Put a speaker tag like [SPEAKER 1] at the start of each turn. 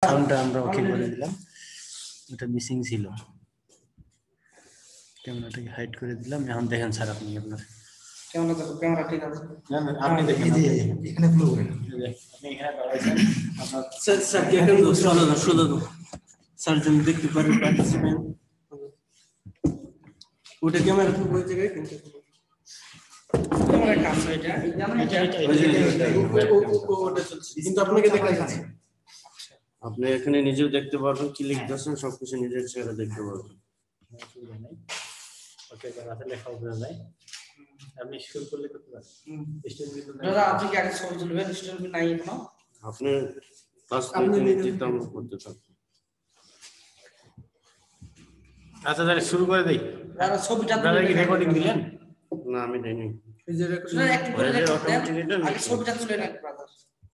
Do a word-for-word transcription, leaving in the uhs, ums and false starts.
[SPEAKER 1] সাউন্ডটা আমরা ওকে করে দিলাম, এটা মিসিং ছিল। ক্যামেরাটাকে হাইড করে দিলাম। এখন দেখেন স্যার আপনি আপনার
[SPEAKER 2] ক্যামেরা দেখো, ক্যামেরা ঠিক আছে।
[SPEAKER 1] না না আপনি দেখেন, এখানে ফ্লো করেন, আপনি এখানে দাঁড়াইছেন আপনার
[SPEAKER 2] স্যার স্যার দেখেন তো শোনো না শোনো তো স্যার যদি দেখতে পারেন পার্টিসিপেন্ট ওটা ক্যামেরা তো ওই জায়গায় কিন্তু ক্যামেরা কাজ এটা এটা এটা ওটা চলছে কিন্তু আপনাকে দেখাচ্ছি।
[SPEAKER 3] আপনি এখানে নিজেও দেখতে পারবেন কি লিখতেছেন, সবকিছু নিজের চেহারা দেখতে পারবেন।
[SPEAKER 1] অসুবিধা নাই, ওকে রাতে লেখা বোঝা যায়। আপনি শুরু করলে করতে পারেন। স্টুডেন্ট কিন্তু
[SPEAKER 2] দাদা আপনি কি আগে ছবি তুলবেন? স্টুডেন্ট নাই এখনো?
[SPEAKER 3] আপনি ক্লাস নিতে নিতে আমরা করতে থাকবো।
[SPEAKER 1] আচ্ছা তাহলে শুরু করে দেই।
[SPEAKER 2] দাদা ছবিটা
[SPEAKER 1] দাদা কি রেকর্ডিং দিলেন?
[SPEAKER 3] না আমি দেইনি।
[SPEAKER 2] এই যে রেকর্ডিং একটু করে দেন, আগে ছবিটা তুলে নেন।